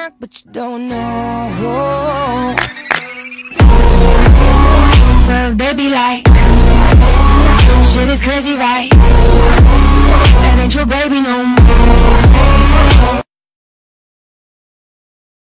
drunk, but you don't know. Well, they be like, shit is crazy, right?